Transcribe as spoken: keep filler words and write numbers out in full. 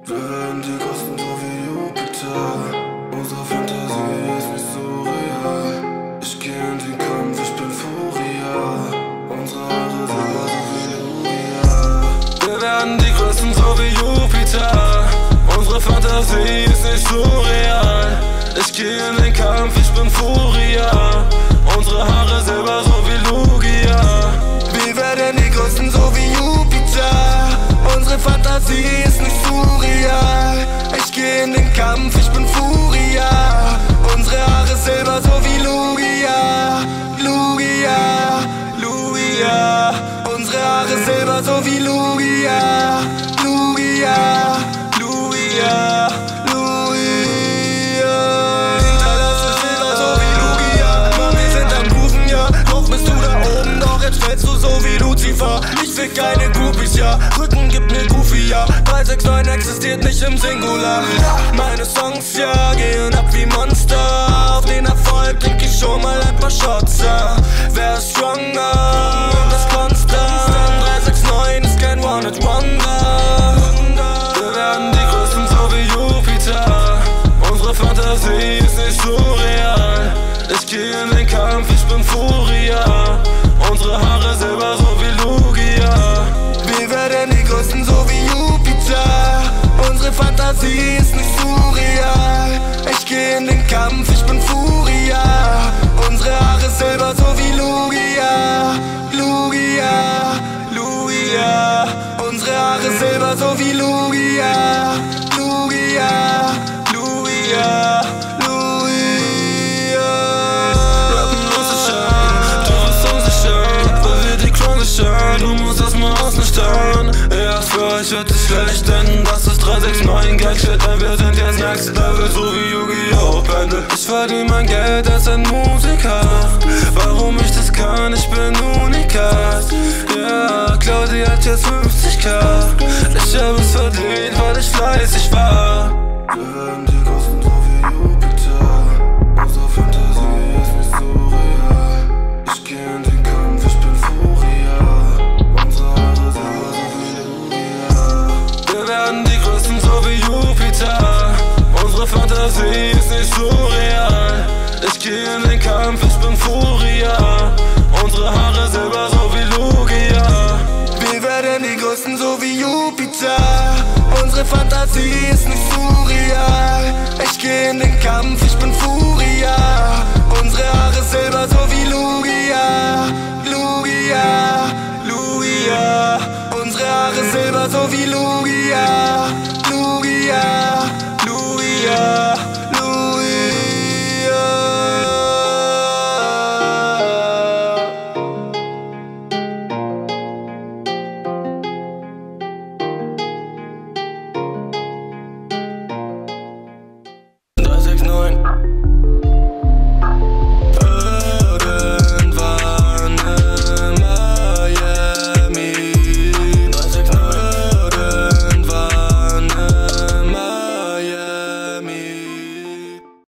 Wir werden die Kosten so wie Jupiter. Unsere Fantasie ist nicht so real. Ich geh in den Kampf, ich bin Furia. Unsere Haare selber so wie Lugia. Wir werden die Größten so wie Jupiter. Unsere Fantasie ist nicht so real. Ich geh in den Kampf, ich bin Furia. Unsere Haare selber so wie Lugia. Wir werden die Größten so wie Jupiter. Unsere Fantasie ist nicht surreal. Ich geh in den Kampf, ich bin Furia. Unsere Haare selber so wie Lugia. Lugia, Lugia. Unsere Haare selber so wie Lugia. Lugia, Lugia, Lugia. Hinterlassen selber so wie Lugia. Mann, wir sind am Grooven, ja. Noch bist du da oben, doch jetzt fällst du so wie Lucifer. Ich will keine Groupies, ja. Rücken gibt mir Goofy, ja. drei sechs neun existiert nicht im Singular. Meine Songs, ja, gehen ab wie Monster. Auf den Erfolg trink ich schon mal ein paar Shots, ja. Wer ist stronger? Und das konstant. drei sechs neun ist kein One-Hit-Wonder. Wir werden die Größten so wie Jupiter. Unsere Fantasie ist nicht so real. Ich geh in den Kampf, ich bin Furia. Unsere Haare selber so wie Lugia. Wir werden die Größten so wie Jupiter. Unsere Fantasie ist nicht surreal. Ich geh in den Kampf, ich bin Furia. Unsere Haare selber so wie Lugia. Lugia, Lugia. Unsere Haare selber so wie Lugia. Lugia, Lugia, Lugia. Rappen muss es sein, du wirst unsicher, weil wir die Krone schauen. Du musst erstmal ausnüchtern. Ja, für euch wird es schlecht, denn das ist drei sechs neun Geld shit, denn wir sind jetzt next level, so wie Yu-Gi-Oh! Pendel. Ich verdiene mein Geld als ein Musiker. Warum ich das kann, ich bin Unikat. Ja, Claudi hat jetzt fünfzig K. Ich hab es verdient, weil ich fleißig war. Wir werden die Kosten so wie Jupiter. Unsere Fantasie ist nicht so real. Ich geh in den Kampf, ich bin Furia. Unsere Haare selber so wie Lugia. Wir werden die Größten so wie Jupiter. Unsere Fantasie ist nicht so real. Ich geh in den Kampf, ich bin Furia. Unsere Haare selber so wie Lugia. Wir werden die Größten so wie Jupiter. Unsere Fantasie ist nicht surreal. Ich geh in den Kampf, ich bin Furia. Unsere Haare selber so wie Lugia. Lugia, Lugia. Unsere Haare selber so wie Lugia.